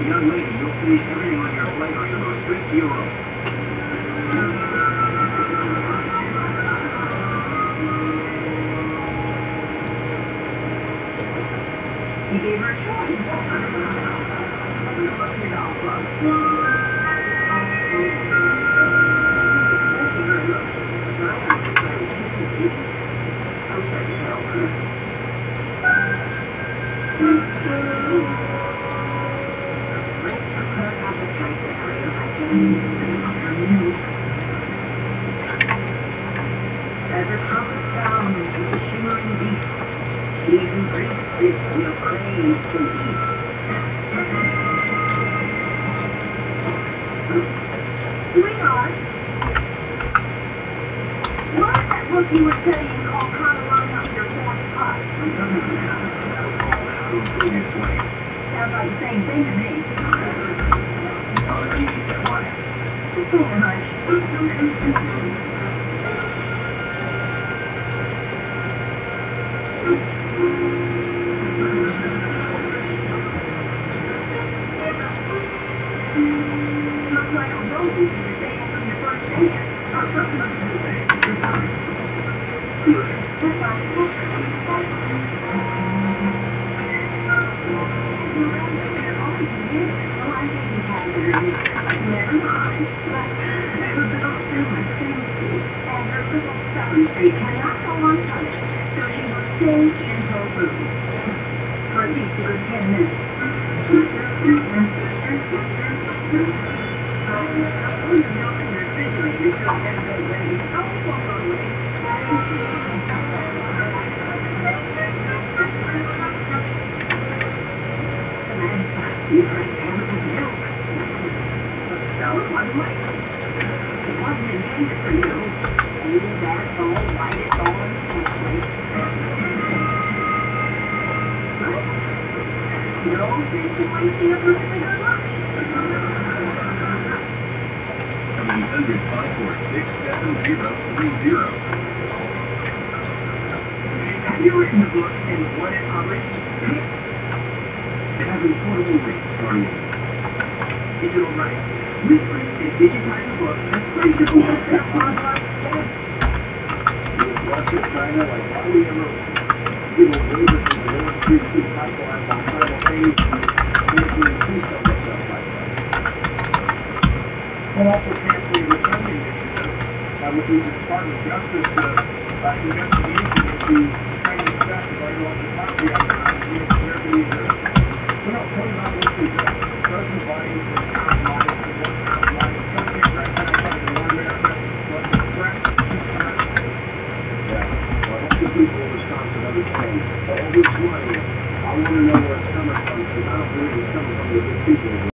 young lady, you'll finish everything on your plate or you'll go straight to your room. He gave her a choice. Look it all up. I'm trying to help her. As her trumpet sounds with the shimmering beat, she who drinks it will crave to eat. Sweetheart, what is that book you were studying called How to Line Up Your Fourth Pot? Sounds like the same thing to me. Just saying, hush. Looks like a rosy to the table from your first dance. Never mind. But her little silver fancy and her little stubborncy cannot go unpunished, so she will stay in her room for at least a good 10 minutes. You drank everything milk. So it wasn't late. It wasn't intended for you. Oh, that's all right. It's all in the place. No sense in wasting a perfectly good lunch. Coming 100-546-7030. Have you written the book and what it published? It has an affordable rate starting at digital rights. We print and digitize the book as principal step on our steps. With Russia, China, like why we ever give away with the North Street pipeline on simultaneously making increase of ourselves like that. And also canceling the funding initiative, which was the Department of Justice investigation into Chinese theft of our intellectual property on the American user. We're not putting on what we do. Doesn't body, compromise, what compromise, something right now, something more America, but the threat keeps coming. Yeah, well, I hope the people of Wisconsin understand all this money. I want to know where it's coming from, because I don't believe it's coming from the good people.